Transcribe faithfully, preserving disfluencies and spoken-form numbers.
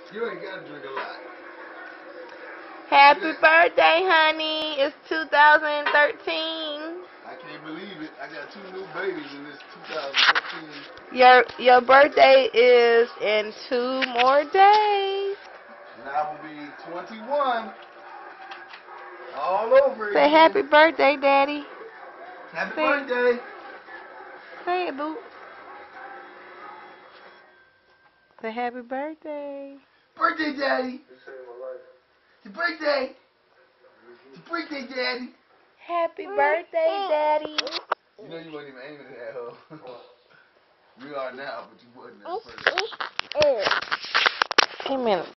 You ain't gotta drink a lot. Happy birthday, honey. It's two thousand thirteen. I can't believe it. I got two new babies in this two thousand thirteen. Your your birthday is in two more days. And I will be twenty-one. All over Say again. happy birthday, Daddy. Happy Say, birthday. say it, boo. Say happy birthday. Birthday, Daddy. Your birthday. Your birthday, Daddy. Happy birthday, Daddy. You know you wasn't even aiming at that hoe. You are now, but you wasn't at first. Amen.